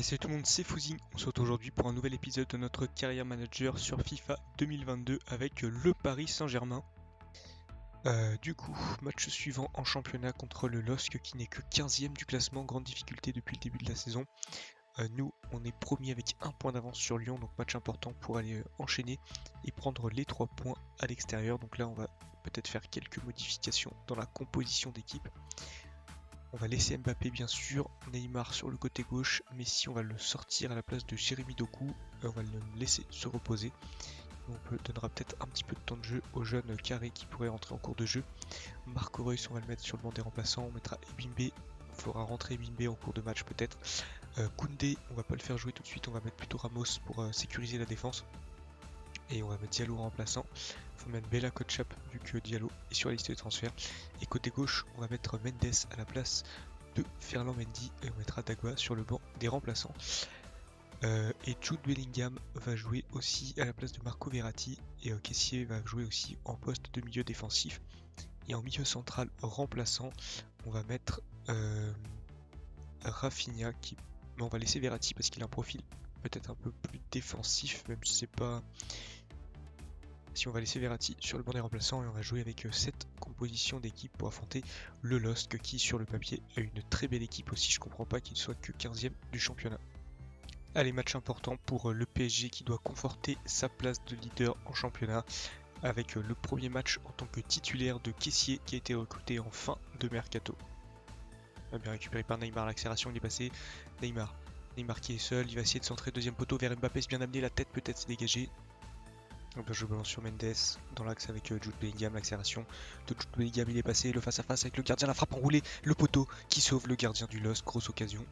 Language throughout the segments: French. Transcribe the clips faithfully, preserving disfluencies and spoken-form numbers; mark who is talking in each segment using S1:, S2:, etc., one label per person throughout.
S1: Salut tout le monde, c'est Fouzi. On se retrouve aujourd'hui pour un nouvel épisode de notre Career Manager sur FIFA deux mille vingt-deux avec le Paris Saint-Germain. Euh, du coup, match suivant en championnat contre le L O S C qui n'est que quinzième du classement, grande difficulté depuis le début de la saison. Euh, nous, on est premier avec un point d'avance sur Lyon, donc match important pour aller euh, enchaîner et prendre les trois points à l'extérieur. Donc là, on va peut-être faire quelques modifications dans la composition d'équipe. On va laisser Mbappé bien sûr, Neymar sur le côté gauche, Messi on va le sortir à la place de Jérémy Doku, on va le laisser se reposer. On peut, donnera peut-être un petit peu de temps de jeu au jeune Carré qui pourrait rentrer en cours de jeu. Marco Reus on va le mettre sur le banc des remplaçants, on mettra Ebimbe, on fera rentrer Ebimbe en cours de match peut-être. Euh, Koundé on va pas le faire jouer tout de suite, on va mettre plutôt Ramos pour euh, sécuriser la défense. Et on va mettre Diallo en remplaçant. Il faut mettre Bella Kotchap vu que Diallo est sur la liste de transfert. Et côté gauche, on va mettre Mendes à la place de Ferland Mendy et on mettra Dagba sur le banc des remplaçants. Euh, et Jude Bellingham va jouer aussi à la place de Marco Verratti et euh, Kessié va jouer aussi en poste de milieu défensif. Et en milieu central remplaçant, on va mettre euh, Rafinha qui... Mais on va laisser Verratti parce qu'il a un profil peut-être un peu plus défensif, même si c'est pas... Si on va laisser Verratti sur le banc des remplaçants et on va jouer avec cette composition d'équipe pour affronter le L O S C qui sur le papier a une très belle équipe aussi, je comprends pas qu'il soit que quinzième du championnat. Allez, match important pour le P S G qui doit conforter sa place de leader en championnat avec le premier match en tant que titulaire de Kessié qui a été recruté en fin de mercato. Bien récupéré par Neymar, l'accélération il est passé, Neymar. Neymar qui est seul, il va essayer de centrer deuxième poteau vers Mbappé, c'est bien amené, la tête peut-être s'est dégagée. Donc je balance sur Mendes dans l'axe avec Jude Bellingham, l'accélération de Jude Bellingham, il est passé, le face à face avec le gardien, la frappe enroulée, le poteau qui sauve le gardien du L O S C, grosse occasion.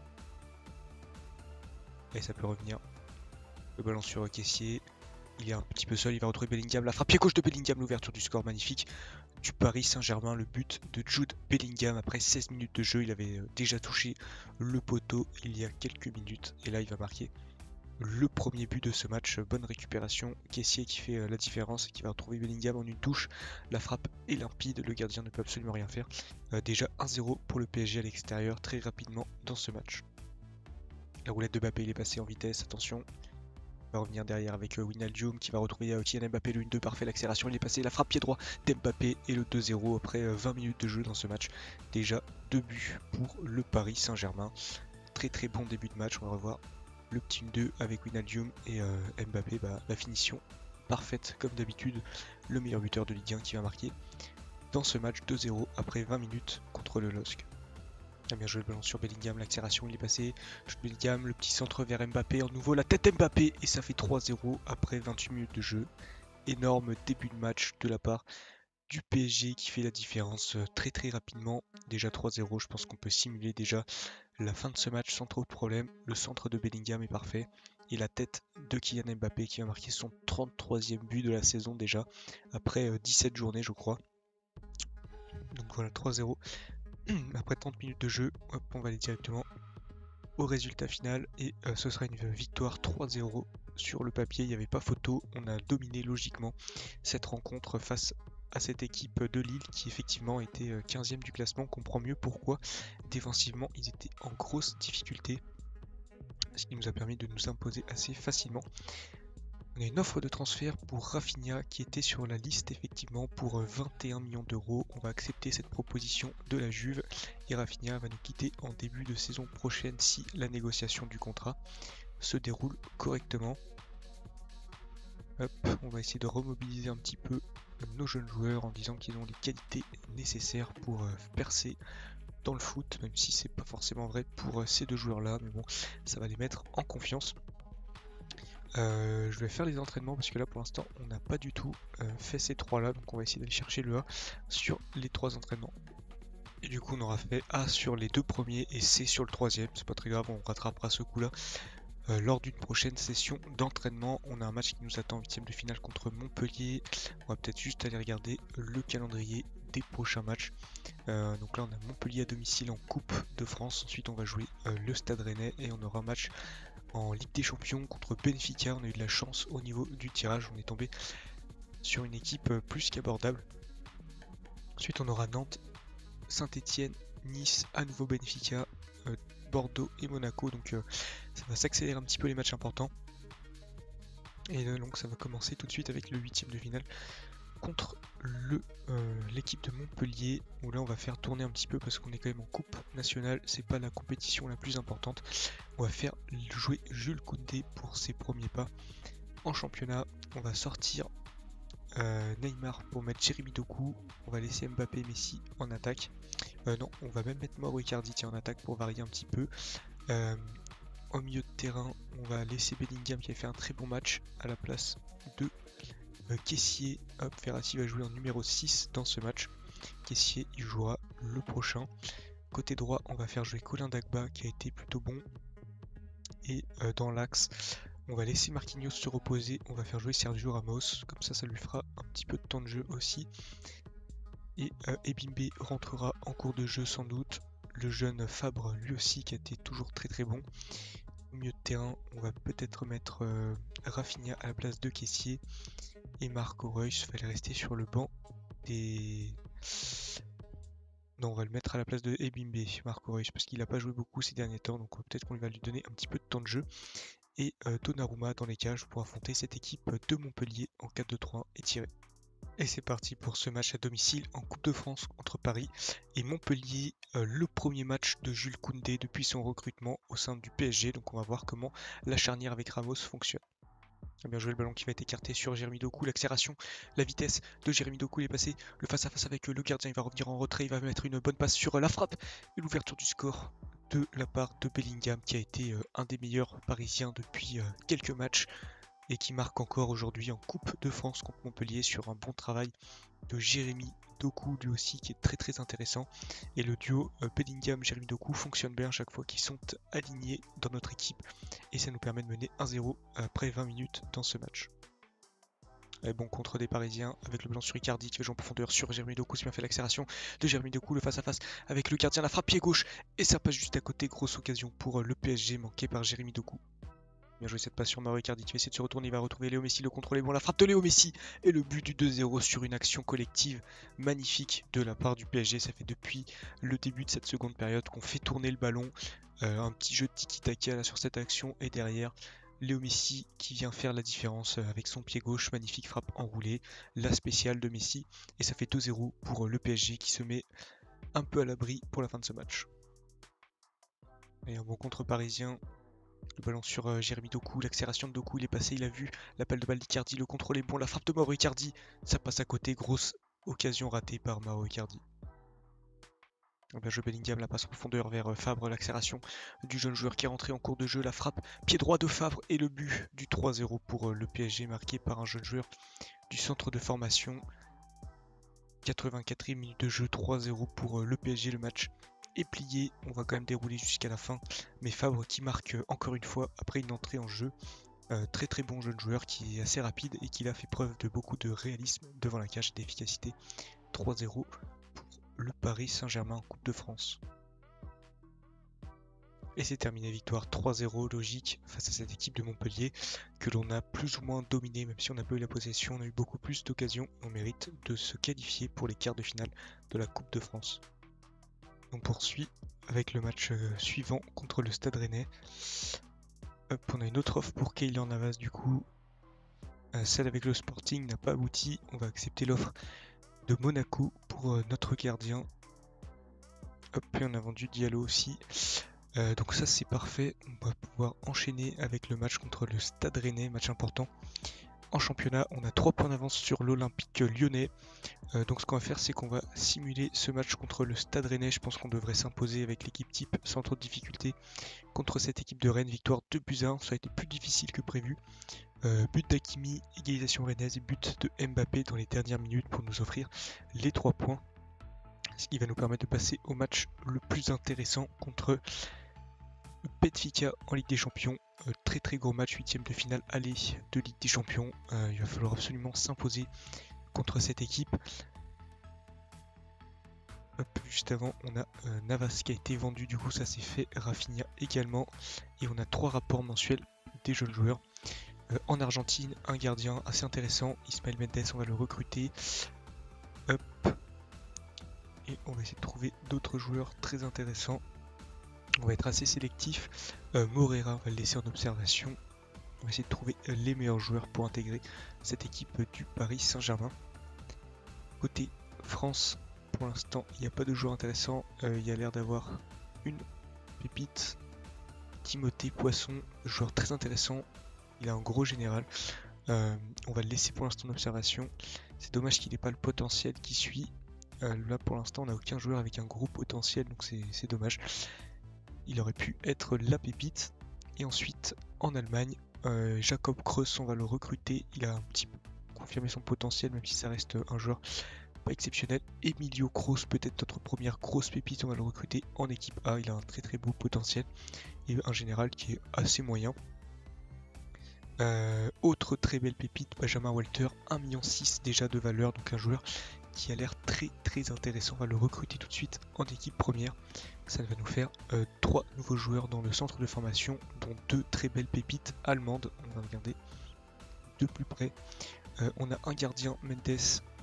S1: Et ça peut revenir. Le ballon sur Kessié, il est un petit peu seul, il va retrouver Bellingham, la frappe pied gauche de Bellingham, l'ouverture du score magnifique du Paris Saint-Germain, le but de Jude Bellingham après seize minutes de jeu, il avait déjà touché le poteau il y a quelques minutes et là il va marquer le premier but de ce match. Bonne récupération, Kessié qui fait la différence, qui va retrouver Bellingham en une touche, la frappe est limpide, le gardien ne peut absolument rien faire. Euh, déjà un zéro pour le P S G à l'extérieur très rapidement dans ce match. La roulette de Mbappé il est passé en vitesse, attention. Il va revenir derrière avec euh, Wijnaldum qui va retrouver euh, Kylian Mbappé, le un deux parfait, l'accélération il est passé, la frappe pied droit d'Mbappé et le deux zéro après euh, vingt minutes de jeu dans ce match. Déjà deux buts pour le Paris Saint-Germain. Très très bon début de match, on va revoir le petit deux avec Wijnaldum et euh, Mbappé, bah, la finition parfaite comme d'habitude, le meilleur buteur de Ligue un qui va marquer dans ce match deux zéro après vingt minutes contre le L O S C. A bien joué le ballon sur Bellingham, l'accélération il est passé, Bellingham, le petit centre vers Mbappé, en nouveau la tête Mbappé et ça fait trois zéro après vingt-huit minutes de jeu. Énorme début de match de la part du P S G qui fait la différence très très rapidement, déjà trois zéro, je pense qu'on peut simuler déjà la fin de ce match sans trop de problème. Le centre de Bellingham est parfait et la tête de Kylian Mbappé qui va marquer son trente-troisième but de la saison déjà après dix-sept journées je crois. Donc voilà, trois zéro après trente minutes de jeu. Hop, on va aller directement au résultat final et euh, ce sera une victoire trois zéro. Sur le papier il n'y avait pas photo, on a dominé logiquement cette rencontre face à cette équipe de Lille qui effectivement était quinzième du classement. On comprend mieux pourquoi défensivement ils étaient en grosse difficulté, ce qui nous a permis de nous imposer assez facilement. On a une offre de transfert pour Rafinha qui était sur la liste effectivement pour vingt et un millions d'euros. On va accepter cette proposition de la Juve et Rafinha va nous quitter en début de saison prochaine si la négociation du contrat se déroule correctement. Hop, on va essayer de remobiliser un petit peu nos jeunes joueurs en disant qu'ils ont les qualités nécessaires pour percer dans le foot, même si c'est pas forcément vrai pour ces deux joueurs là, mais bon, ça va les mettre en confiance. Euh, je vais faire les entraînements parce que là pour l'instant on n'a pas du tout euh, fait ces trois là, donc on va essayer d'aller chercher le A sur les trois entraînements. Et du coup on aura fait A sur les deux premiers et C sur le troisième, c'est pas très grave, on rattrapera ce coup là euh, lors d'une prochaine session d'entraînement. On a un match qui nous attend en huitième de finale contre Montpellier, on va peut-être juste aller regarder le calendrier des prochains matchs. Euh, donc là on a Montpellier à domicile en Coupe de France, ensuite on va jouer euh, le Stade Rennais et on aura un match en Ligue des Champions contre Benfica. On a eu de la chance au niveau du tirage, on est tombé sur une équipe plus qu'abordable. Ensuite on aura Nantes, Saint-Etienne, Nice, à nouveau Benfica, euh, Bordeaux et Monaco. Donc euh, ça va s'accélérer un petit peu les matchs importants. Et euh, donc ça va commencer tout de suite avec le huitième de finale contre le euh, l'équipe de Montpellier, où là on va faire tourner un petit peu parce qu'on est quand même en coupe nationale, c'est pas la compétition la plus importante. On va faire jouer Jules Koundé pour ses premiers pas en championnat. On va sortir euh, Neymar pour mettre Jérémy Doku, on va laisser Mbappé et Messi en attaque. Euh, non, on va même mettre Mauro Icardi tiens, en attaque pour varier un petit peu. Euh, au milieu de terrain, on va laisser Bellingham qui a fait un très bon match à la place de Kessié. Hop, Verratti va jouer en numéro six dans ce match. Kessié, il jouera le prochain. Côté droit, on va faire jouer Colin Dagba qui a été plutôt bon. Et euh, dans l'axe, on va laisser Marquinhos se reposer. On va faire jouer Sergio Ramos. Comme ça, ça lui fera un petit peu de temps de jeu aussi. Et euh, Ebimbe rentrera en cours de jeu sans doute. Le jeune Fabre, lui aussi, qui a été toujours très très bon. Au milieu de terrain, on va peut-être mettre euh, Rafinha à la place de Kessié. Et Marco Reus, fallait rester sur le banc des... Non, on va le mettre à la place de Ebimbe, Marco Reus, parce qu'il n'a pas joué beaucoup ces derniers temps, donc peut-être qu'on va lui donner un petit peu de temps de jeu. Et euh, Donnarumma dans les cages pour affronter cette équipe de Montpellier en quatre deux trois un étiré. Et c'est parti pour ce match à domicile en Coupe de France entre Paris et Montpellier, euh, le premier match de Jules Koundé depuis son recrutement au sein du P S G, donc on va voir comment la charnière avec Ramos fonctionne. Bien joué, le ballon qui va être écarté sur Jérémy Doku, l'accélération, la vitesse de Jérémy Doku, il est passé le face à face avec le gardien, il va revenir en retrait, il va mettre une bonne passe sur la frappe et l'ouverture du score de la part de Bellingham qui a été euh, un des meilleurs parisiens depuis euh, quelques matchs et qui marque encore aujourd'hui en Coupe de France contre Montpellier sur un bon travail de Jérémy Doku lui aussi qui est très très intéressant, et le duo euh, Bellingham-Jérémy Doku fonctionne bien à chaque fois qu'ils sont alignés dans notre équipe et ça nous permet de mener un zéro après vingt minutes dans ce match. Et bon contre des Parisiens avec le blanc sur Icardi qui va jouer en profondeur sur Jérémy Doku, c'est bien fait l'accélération de Jérémy Doku, le face à face avec le gardien, la frappe pied gauche et ça passe juste à côté, grosse occasion pour le P S G manqué par Jérémy Doku. Bien joué cette passe sur Mauro Icardi qui va essayer de se retourner, il va retrouver Léo Messi, le contrôle est bon, la frappe de Léo Messi et le but du deux zéro sur une action collective magnifique de la part du P S G. Ça fait depuis le début de cette seconde période qu'on fait tourner le ballon, euh, un petit jeu de tiki-taka là sur cette action et derrière Léo Messi qui vient faire la différence avec son pied gauche, magnifique frappe enroulée, la spéciale de Messi et ça fait deux zéro pour le P S G qui se met un peu à l'abri pour la fin de ce match. Et un bon contre parisien. Le ballon sur euh, Jérémy Doku, l'accélération de Doku, il est passé, il a vu l'appel de balle d'Icardi, le contrôle est bon, la frappe de Mauro Icardi, ça passe à côté, grosse occasion ratée par Mauro Icardi. Bien joué Bellingham, la passe en profondeur vers euh, Fabre, l'accélération du jeune joueur qui est rentré en cours de jeu, la frappe, pied droit de Fabre et le but du trois zéro pour euh, le P S G marqué par un jeune joueur du centre de formation. quatre-vingt-quatrième minute de jeu, trois zéro pour euh, le P S G, le match est plié, on va quand même dérouler jusqu'à la fin, mais Fabre qui marque euh, encore une fois après une entrée en jeu, euh, très très bon jeune joueur qui est assez rapide et qui a fait preuve de beaucoup de réalisme devant la cage et d'efficacité. trois zéro pour le Paris Saint-Germain en Coupe de France. Et c'est terminé, victoire trois zéro logique face à cette équipe de Montpellier que l'on a plus ou moins dominé, même si on n'a pas eu la possession, on a eu beaucoup plus d'occasions, on mérite de se qualifier pour les quarts de finale de la Coupe de France. On poursuit avec le match euh, suivant contre le Stade Rennais. Hop, on a une autre offre pour Keylor Navas du coup. Euh, celle avec le Sporting n'a pas abouti. On va accepter l'offre de Monaco pour euh, notre gardien. Hop, et on a vendu Diallo aussi. Euh, donc ça c'est parfait. On va pouvoir enchaîner avec le match contre le Stade Rennais, match important. En championnat, on a trois points d'avance sur l'Olympique Lyonnais. Euh, donc ce qu'on va faire, c'est qu'on va simuler ce match contre le Stade Rennais. Je pense qu'on devrait s'imposer avec l'équipe type sans trop de difficulté contre cette équipe de Rennes. Victoire deux buts à un, ça a été plus difficile que prévu. Euh, but d'Hakimi, égalisation rennaise et but de Mbappé dans les dernières minutes pour nous offrir les trois points. Ce qui va nous permettre de passer au match le plus intéressant contre Benfica en Ligue des Champions. Euh, très très gros match, huitième de finale aller de Ligue des Champions. Euh, il va falloir absolument s'imposer contre cette équipe. Hop, juste avant, on a euh, Navas qui a été vendu, du coup ça s'est fait, Rafinha également. Et on a trois rapports mensuels des jeunes joueurs. Euh, en Argentine, un gardien assez intéressant, Ismaël Mendes, on va le recruter. Hop. Et on va essayer de trouver d'autres joueurs très intéressants. On va être assez sélectif. Euh, Morera, on va le laisser en observation. On va essayer de trouver les meilleurs joueurs pour intégrer cette équipe du Paris Saint-Germain. Côté France, pour l'instant, il n'y a pas de joueur intéressant. Euh, il y a l'air d'avoir une pépite. Timothée Poisson, joueur très intéressant. Il a un gros général. Euh, on va le laisser pour l'instant en observation. C'est dommage qu'il n'ait pas le potentiel qui suit. Euh, là, pour l'instant, on n'a aucun joueur avec un gros potentiel, donc c'est dommage. Il aurait pu être la pépite. Et ensuite, en Allemagne, euh, Jakob Kreuss, on va le recruter. Il a un petit peu confirmé son potentiel, même si ça reste un joueur pas exceptionnel. Emilio Kroos, peut-être notre première grosse pépite, on va le recruter en équipe A. Il a un très très beau potentiel. Et un général qui est assez moyen. Euh, autre très belle pépite, Benjamin Walter, un virgule six million déjà de valeur, donc un joueur qui a l'air très très intéressant. On va le recruter tout de suite en équipe première. Ça va nous faire euh, trois nouveaux joueurs dans le centre de formation, dont deux très belles pépites allemandes. On va regarder de plus près. Euh, on a un gardien, Mendes,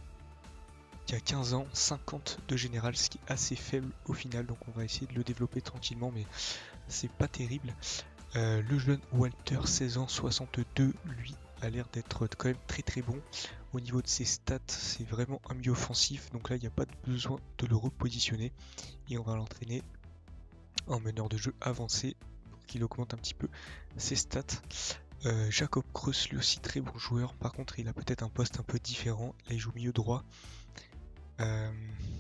S1: qui a quinze ans, cinquante de général, ce qui est assez faible au final. Donc on va essayer de le développer tranquillement, mais c'est pas terrible. Euh, le jeune Walter, seize ans, soixante-deux, lui a l'air d'être quand même très très bon. Au niveau de ses stats, c'est vraiment un milieu offensif, donc là il n'y a pas de besoin de le repositionner. Et on va l'entraîner en meneur de jeu avancé pour qu'il augmente un petit peu ses stats. Euh, Jakob Kreuss, lui aussi très bon joueur, par contre il a peut-être un poste un peu différent. Là il joue milieu droit. Euh,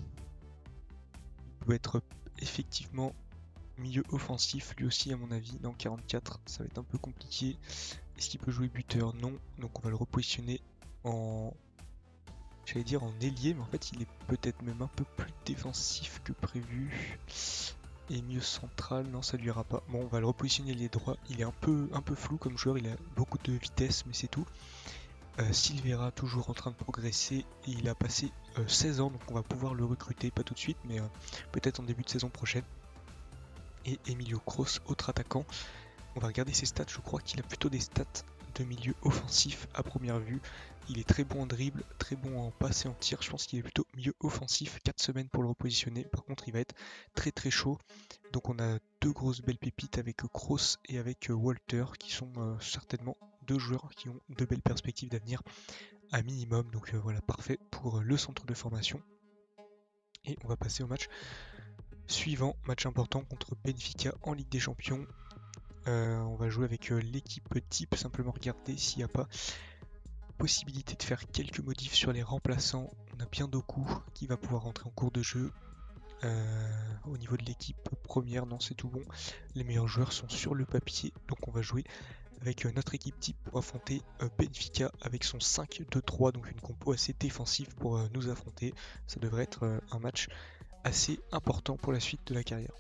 S1: il peut être effectivement milieu offensif, lui aussi à mon avis, dans quarante-quatre, ça va être un peu compliqué. Est-ce qu'il peut jouer buteur? Non, donc on va le repositionner en, j'allais dire en ailier, mais en fait il est peut-être même un peu plus défensif que prévu. Et milieu central, non ça lui ira pas. Bon, on va le repositionner ailier droit, il est un peu, un peu flou comme joueur, il a beaucoup de vitesse, mais c'est tout. Euh, Silvera toujours en train de progresser, et il a passé euh, seize ans, donc on va pouvoir le recruter, pas tout de suite, mais euh, peut-être en début de saison prochaine. Et Emilio Kroos, autre attaquant. On va regarder ses stats, je crois qu'il a plutôt des stats de milieu offensif à première vue. Il est très bon en dribble, très bon en passe et en tir. Je pense qu'il est plutôt milieu offensif, quatre semaines pour le repositionner. Par contre, il va être très très chaud. Donc on a deux grosses belles pépites avec Kroos et avec Walter, qui sont euh, certainement deux joueurs qui ont de belles perspectives d'avenir à minimum. Donc euh, voilà, parfait pour le centre de formation. Et on va passer au match suivant, match important contre Benfica en Ligue des Champions. Euh, on va jouer avec euh, l'équipe type, simplement regarder s'il n'y a pas possibilité de faire quelques modifs sur les remplaçants. On a bien Doku qui va pouvoir rentrer en cours de jeu. Euh, au niveau de l'équipe première, non c'est tout bon. Les meilleurs joueurs sont sur le papier, donc on va jouer avec euh, notre équipe type pour affronter euh, Benfica avec son cinq deux trois, donc une compo assez défensive pour euh, nous affronter. Ça devrait être euh, un match assez important pour la suite de la carrière.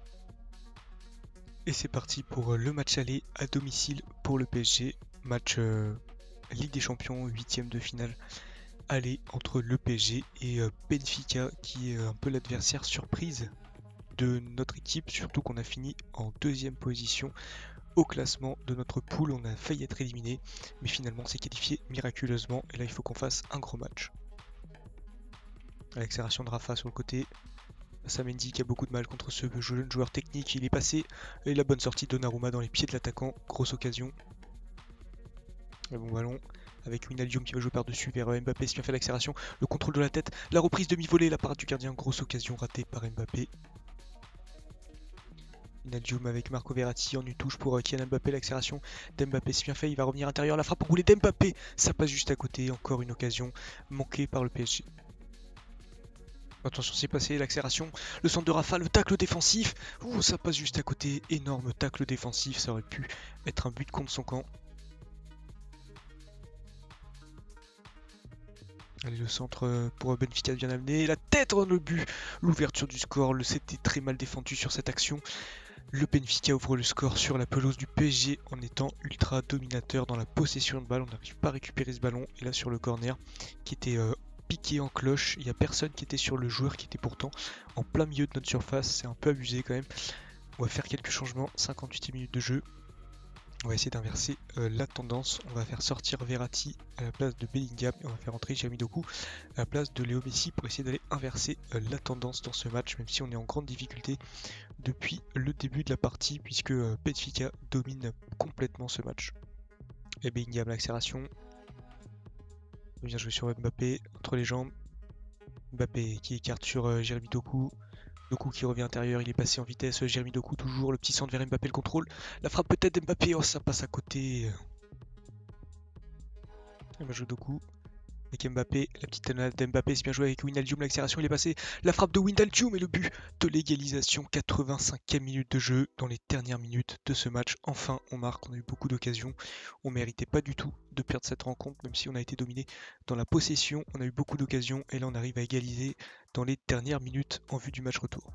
S1: Et c'est parti pour le match aller à domicile pour le P S G. Match euh, Ligue des Champions, huitième de finale aller entre le P S G et euh, Benfica, qui est un peu l'adversaire surprise de notre équipe, surtout qu'on a fini en deuxième position au classement de notre poule. On a failli être éliminé, mais finalement on s'est qualifié miraculeusement. Et là il faut qu'on fasse un gros match. L'accélération de Rafa sur le côté. Samendi qui a beaucoup de mal contre ce jeune joueur technique, il est passé, et la bonne sortie de Donnarumma dans les pieds de l'attaquant, grosse occasion. Le bon ballon avec Wijnaldum qui va jouer par-dessus vers Mbappé, qui a fait l'accélération, le contrôle de la tête, la reprise demi-volée, la parade du gardien, grosse occasion ratée par Mbappé. Wijnaldum avec Marco Verratti en une touche pour Kylian Mbappé, l'accélération d'Mbappé, c'est bien fait, il va revenir intérieur, la frappe roulée d'Mbappé, ça passe juste à côté, encore une occasion manquée par le P S G. Attention, c'est passé, l'accélération, le centre de Rafa, le tacle défensif. Ouh, ça passe juste à côté, énorme tacle défensif, ça aurait pu être un but contre son camp. Allez, le centre pour Benfica bien amené, la tête dans le but, l'ouverture du score, le c'était très mal défendu sur cette action. Le Benfica ouvre le score sur la pelouse du P S G en étant ultra dominateur dans la possession de balle. On n'arrive pas à récupérer ce ballon, et là sur le corner qui était... Euh, piqué en cloche, il n'y a personne qui était sur le joueur qui était pourtant en plein milieu de notre surface, c'est un peu abusé quand même. On va faire quelques changements, cinquante-huitième minute de jeu. On va essayer d'inverser euh, la tendance, on va faire sortir Verratti à la place de Bellingham et on va faire entrer Jamie Doku à la place de Léo Messi pour essayer d'aller inverser euh, la tendance dans ce match, même si on est en grande difficulté depuis le début de la partie, puisque euh, Benfica domine complètement ce match. Et Bellingham, l'accélération. Bien joué sur Mbappé, entre les jambes. Mbappé qui écarte sur euh, Jérémy Doku. Doku qui revient intérieur, il est passé en vitesse. Jérémy Doku toujours, le petit centre vers Mbappé, le contrôle. La frappe peut-être d'Mbappé, oh ça passe à côté. Il va jouer Doku. Avec Mbappé, la petite annonade d'Mbappé, c'est bien joué avec Wijnaldum, l'accélération, il est passé. La frappe de Wijnaldum et le but de l'égalisation, quatre-vingt-cinquième minute de jeu dans les dernières minutes de ce match. Enfin, on marque, on a eu beaucoup d'occasions. On méritait pas du tout de perdre cette rencontre, même si on a été dominé dans la possession. On a eu beaucoup d'occasions et là on arrive à égaliser dans les dernières minutes en vue du match retour.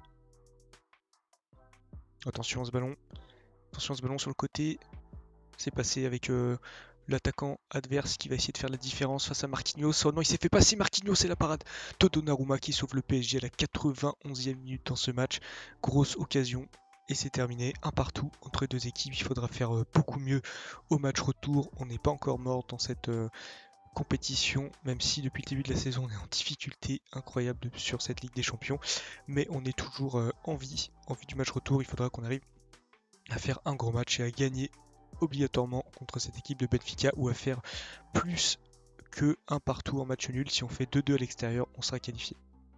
S1: Attention à ce ballon. Attention à ce ballon sur le côté. C'est passé avec... Euh, l'attaquant adverse qui va essayer de faire la différence face à Marquinhos. Oh non, il s'est fait passer Marquinhos, c'est la parade de Donnarumma qui sauve le P S G à la quatre-vingt-onzième minute dans ce match. Grosse occasion et c'est terminé. Un partout entre les deux équipes. Il faudra faire beaucoup mieux au match retour. On n'est pas encore mort dans cette euh, compétition, même si depuis le début de la saison on est en difficulté incroyable sur cette Ligue des Champions. Mais on est toujours euh, en vie. En vue du match retour, il faudra qu'on arrive à faire un gros match et à gagner obligatoirement contre cette équipe de Benfica ou à faire plus que un partout en match nul. Si on fait deux deux à l'extérieur, on sera qualifié.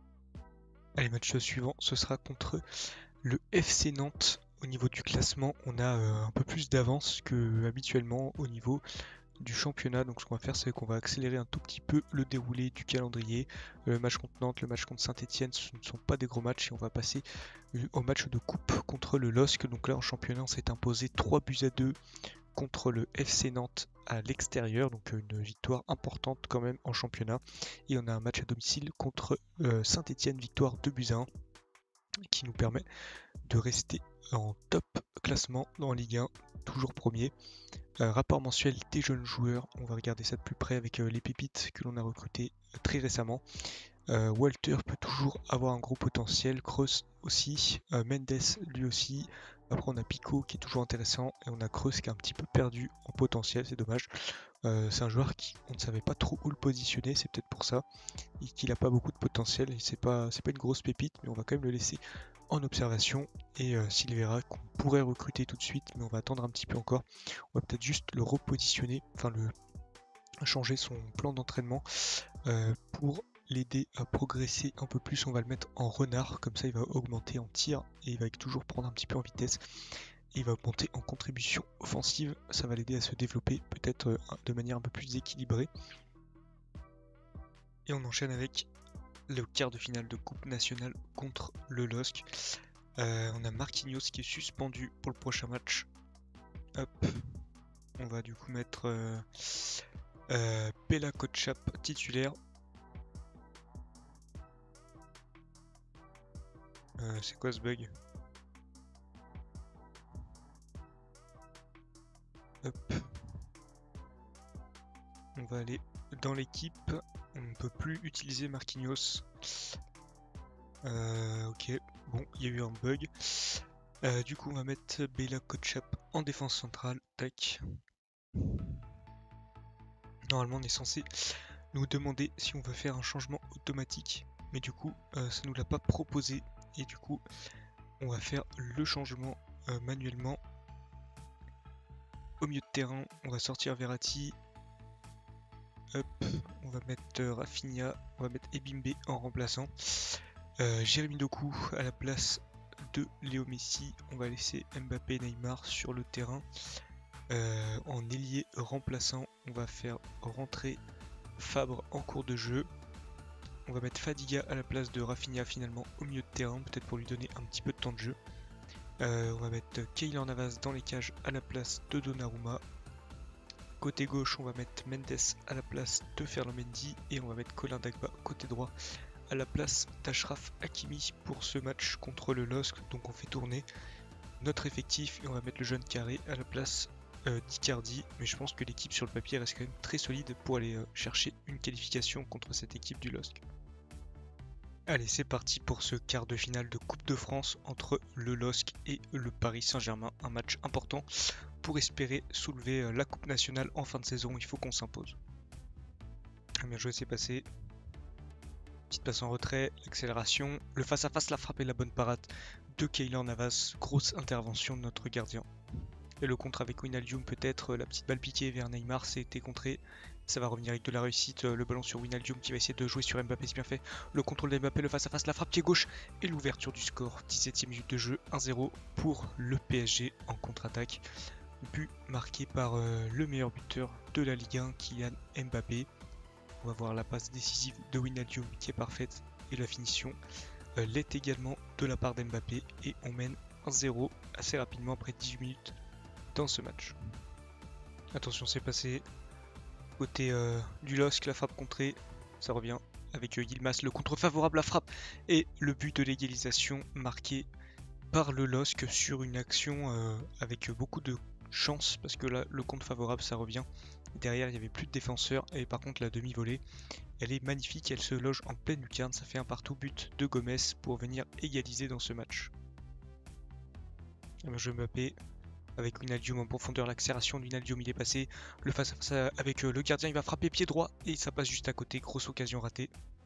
S1: Allez, match suivant, ce sera contre le F C Nantes. Au niveau du classement, on a euh, un peu plus d'avance que habituellement au niveau du championnat. Donc ce qu'on va faire, c'est qu'on va accélérer un tout petit peu le déroulé du calendrier. Le match contre Nantes, le match contre Saint-Etienne, ce ne sont pas des gros matchs et on va passer au match de coupe contre le L O S C. Donc là en championnat, on s'est imposé trois buts à deux contre le F C Nantes à l'extérieur, donc une victoire importante quand même en championnat. Et on a un match à domicile contre euh, Saint-Etienne, victoire deux buts à un, qui nous permet de rester en top classement en Ligue un, toujours premier. Euh, rapport mensuel des jeunes joueurs, on va regarder ça de plus près avec euh, les pépites que l'on a recrutées euh, très récemment. Euh, Walter peut toujours avoir un gros potentiel, Kroos aussi, euh, Mendes lui aussi. Après on a Pico qui est toujours intéressant et on a Kroos qui est un petit peu perdu en potentiel, c'est dommage. Euh, c'est un joueur qui on ne savait pas trop où le positionner, c'est peut-être pour ça, et qu'il n'a pas beaucoup de potentiel. C'est pas, c'est pas une grosse pépite, mais on va quand même le laisser en observation. Et euh, Silveira qu'on pourrait recruter tout de suite, mais on va attendre un petit peu encore. On va peut-être juste le repositionner, enfin le changer son plan d'entraînement euh, pour l'aider à progresser un peu plus. On va le mettre en renard, comme ça il va augmenter en tir et il va toujours prendre un petit peu en vitesse. Et il va monter en contribution offensive, ça va l'aider à se développer peut-être de manière un peu plus équilibrée. Et on enchaîne avec le quart de finale de Coupe nationale contre le L O S C. Euh, on a Marquinhos qui est suspendu pour le prochain match. Hop. On va du coup mettre euh, euh, Pela Kotschap titulaire. Euh, c'est quoi ce bug? Hop. On va aller dans l'équipe. On ne peut plus utiliser Marquinhos. Euh, ok, bon, il y a eu un bug. Euh, du coup, on va mettre Bela Kotschap en défense centrale. Tac. Normalement, on est censé nous demander si on veut faire un changement automatique. Mais du coup, euh, ça nous l'a pas proposé. Et du coup, on va faire le changement euh, manuellement. Au milieu de terrain, on va sortir Verratti. Hop, on va mettre euh, Rafinha. On va mettre Ebimbe en remplaçant. Euh, Jérémy Doku à la place de Léo Messi. On va laisser Mbappé et Neymar sur le terrain. Euh, en ailier remplaçant, on va faire rentrer Fabre en cours de jeu. On va mettre Fadiga à la place de Rafinha finalement au milieu de terrain, peut-être pour lui donner un petit peu de temps de jeu. Euh, on va mettre Keylor Navas dans les cages à la place de Donnarumma. Côté gauche, on va mettre Mendes à la place de Ferland Mendy et on va mettre Colin Dagba côté droit à la place d'Achraf Hakimi pour ce match contre le L O S C. Donc on fait tourner notre effectif et on va mettre le jeune Carré à la place euh, d'Icardi. Mais je pense que l'équipe sur le papier reste quand même très solide pour aller euh, chercher une qualification contre cette équipe du L O S C. Allez, c'est parti pour ce quart de finale de Coupe de France entre le L O S C et le Paris Saint-Germain. Un match important pour espérer soulever euh, la Coupe nationale en fin de saison. Il faut qu'on s'impose. Bien joué, c'est passé. Petite passe en retrait, l'accélération, le face-à-face, la frappe et la bonne parade de Keylor Navas. Grosse intervention de notre gardien. Et le contre avec Wijnaldum peut-être, la petite balle piquée vers Neymar, c'était contré. Ça va revenir avec de la réussite, le ballon sur Wijnaldum qui va essayer de jouer sur Mbappé, c'est bien fait. Le contrôle d'Mbappé, le face-à-face, la frappe pied gauche et l'ouverture du score. dix-septième minute de jeu, un zéro pour le P S G en contre-attaque. But marqué par euh, le meilleur buteur de la Ligue un, Kylian Mbappé. On va voir la passe décisive de Wijnaldum qui est parfaite et la finition euh, l'est également de la part d'Mbappé. Et on mène un zéro assez rapidement après dix-huit minutes dans ce match. Attention, c'est passé côté euh, du L O S C, la frappe contrée, ça revient avec euh, Yilmaz, le contre favorable, la frappe et le but de l'égalisation marqué par le L O S C sur une action euh, avec beaucoup de chance parce que là le contre favorable ça revient. Derrière il n'y avait plus de défenseurs et par contre la demi-volée elle est magnifique, elle se loge en pleine lucarne, ça fait un partout, but de Gomez pour venir égaliser dans ce match. Le jeu Mbappé avec Wijnaldum en profondeur, l'accélération de Wijnaldum il est passé, le face à face avec le gardien, il va frapper pied droit et ça passe juste à côté, grosse occasion ratée.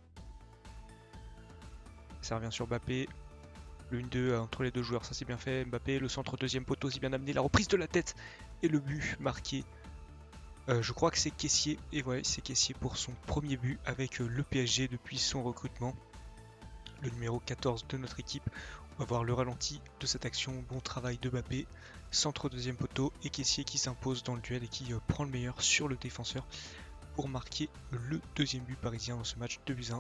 S1: Ça revient sur Mbappé, le un deux entre les deux joueurs, ça c'est bien fait, Mbappé, le centre deuxième poteau, c'est bien amené, la reprise de la tête et le but marqué. Euh, je crois que c'est Kessié, et ouais c'est Kessié pour son premier but avec le P S G depuis son recrutement. Le numéro quatorze de notre équipe. On va voir le ralenti de cette action, bon travail de Mbappé, centre deuxième poteau et Kessié qui s'impose dans le duel et qui euh, prend le meilleur sur le défenseur pour marquer le deuxième but parisien dans ce match, deux buts à un.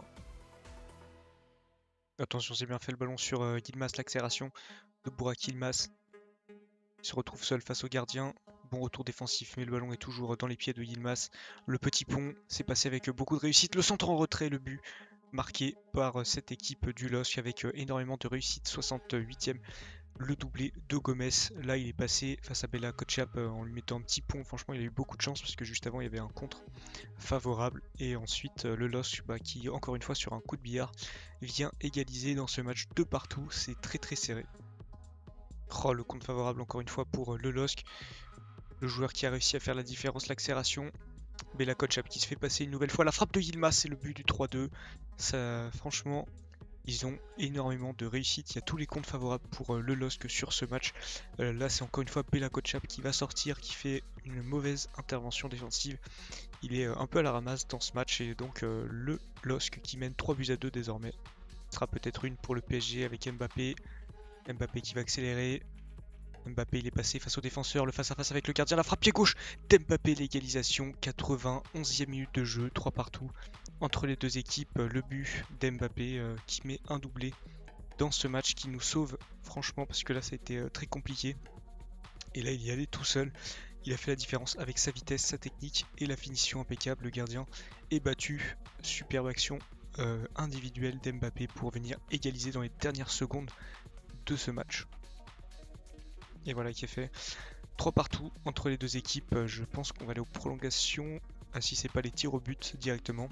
S1: Attention, c'est bien fait, le ballon sur euh, Yilmaz, l'accélération de Burak Yilmaz. Il se retrouve seul face au gardien, bon retour défensif mais le ballon est toujours dans les pieds de Yilmaz. Le petit pont, c'est passé avec beaucoup de réussite, le centre en retrait, le but marqué par cette équipe du L O S C avec énormément de réussite, soixante-huitième, le doublé de Gomez. Là il est passé face à Bella Kotchap en lui mettant un petit pont, franchement il a eu beaucoup de chance parce que juste avant il y avait un contre favorable. Et ensuite le L O S C bah, qui encore une fois sur un coup de billard vient égaliser dans ce match de partout, c'est très très serré. Oh, le contre favorable encore une fois pour le L O S C, le joueur qui a réussi à faire la différence, l'accélération. Bella Kotchap qui se fait passer une nouvelle fois, la frappe de Yilmaz, c'est le but du trois deux. Ça, franchement, ils ont énormément de réussite. Il y a tous les comptes favorables pour euh, le L O S C sur ce match. Euh, là, c'est encore une fois Bella Kotchap qui va sortir, qui fait une mauvaise intervention défensive. Il est euh, un peu à la ramasse dans ce match et donc euh, le L O S C qui mène trois buts à deux désormais. Ce sera peut-être une pour le P S G avec Mbappé. Mbappé qui va accélérer. Mbappé il est passé face au défenseur, le face-à-face avec le gardien, la frappe pied gauche d'Mbappé, l'égalisation, quatre-vingt-onzième minute de jeu, trois partout entre les deux équipes, le but d'Mbappé euh, qui met un doublé dans ce match qui nous sauve franchement parce que là ça a été euh, très compliqué et là il y allait tout seul, il a fait la différence avec sa vitesse, sa technique et la finition impeccable, le gardien est battu, superbe action euh, individuelle d'Mbappé pour venir égaliser dans les dernières secondes de ce match. Et voilà qui est fait. trois partout entre les deux équipes. Je pense qu'on va aller aux prolongations. Ah, si c'est pas les tirs au but directement.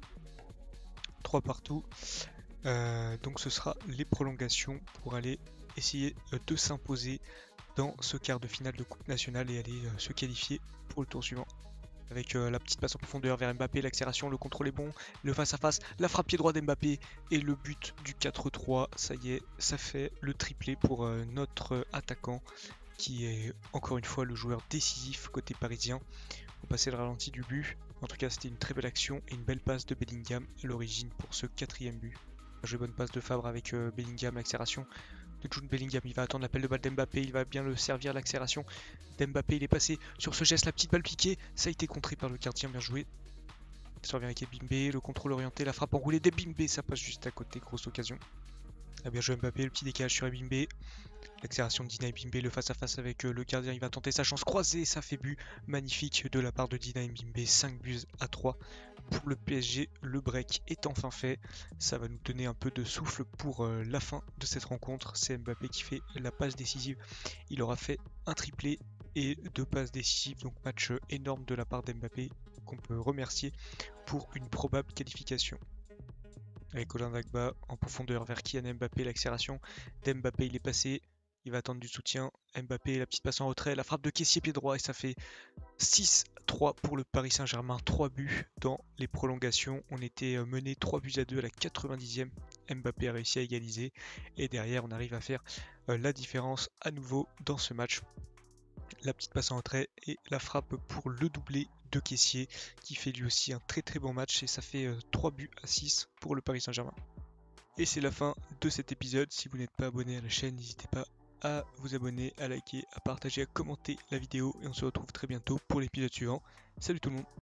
S1: trois partout. Euh, donc ce sera les prolongations pour aller essayer de s'imposer dans ce quart de finale de Coupe nationale et aller euh, se qualifier pour le tour suivant. Avec euh, la petite passe en profondeur vers Mbappé, l'accélération, le contrôle est bon, le face-à-face, la frappe pied droit d'Mbappé et le but du quatre trois. Ça y est, ça fait le triplé pour euh, notre attaquant qui est encore une fois le joueur décisif côté parisien. On passait le ralenti du but. En tout cas, c'était une très belle action et une belle passe de Bellingham à l'origine pour ce quatrième but. Jeu bonne passe de Fabre avec euh, Bellingham, l'accélération de Jude Bellingham, il va attendre l'appel de balle d'Mbappé, il va bien le servir, l'accélération d'Mbappé, il est passé sur ce geste, la petite balle piquée, ça a été contré par le gardien, bien joué. Ça revient avec Ebimbe, le contrôle orienté, la frappe enroulée d'Ebimbe, ça passe juste à côté, grosse occasion. Ah, bien joué Mbappé, le petit décalage sur Ebimbe, l'accélération de Dina Ebimbe, le face à face avec le gardien, il va tenter sa chance croisée, ça fait but magnifique de la part de Dina Ebimbe, cinq buts à trois. Pour le P S G, le break est enfin fait. Ça va nous donner un peu de souffle pour euh, la fin de cette rencontre. C'est Mbappé qui fait la passe décisive. Il aura fait un triplé et deux passes décisives. Donc match énorme de la part d'Mbappé qu'on peut remercier pour une probable qualification. Avec Colin Dagba en profondeur vers Kylian Mbappé, l'accélération d'Mbappé, il est passé il va attendre du soutien. Mbappé, la petite passe en retrait, la frappe de Kessié pied droit et ça fait six trois pour le Paris Saint-Germain. trois buts dans les prolongations. On était mené trois buts à deux à la quatre-vingt-dixième. Mbappé a réussi à égaliser et derrière on arrive à faire la différence à nouveau dans ce match. La petite passe en retrait et la frappe pour le doublé de Kessié qui fait lui aussi un très très bon match et ça fait trois buts à six pour le Paris Saint-Germain. Et c'est la fin de cet épisode. Si vous n'êtes pas abonné à la chaîne, n'hésitez pas à vous abonner, à liker, à partager, à commenter la vidéo et on se retrouve très bientôt pour l'épisode suivant. Salut tout le monde!